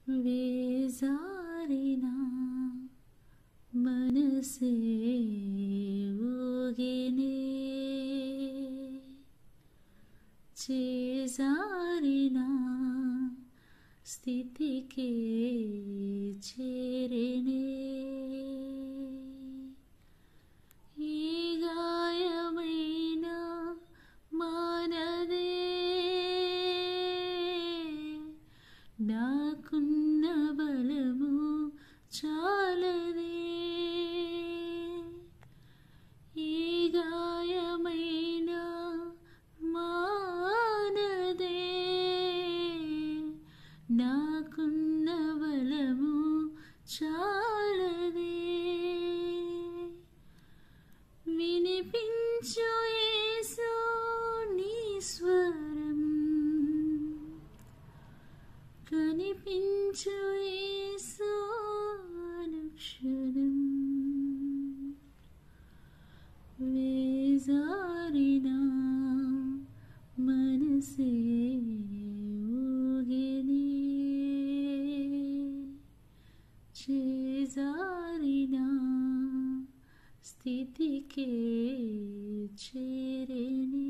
వేజారిన మనసే ఊగినే చేజారిన స్థితికే చేరినే ఈ గాయమైన మానదే నాకున్న బలము చాలదే ఈ గాయమైన మానదే నాకున్న బలము చాలదే వినిపించు యేసు నీ స్వరం కనిపించు యేసు అనుక్షణం వేజారిన మనసే ఊగినే చేజారిన స్థితికే చేరినే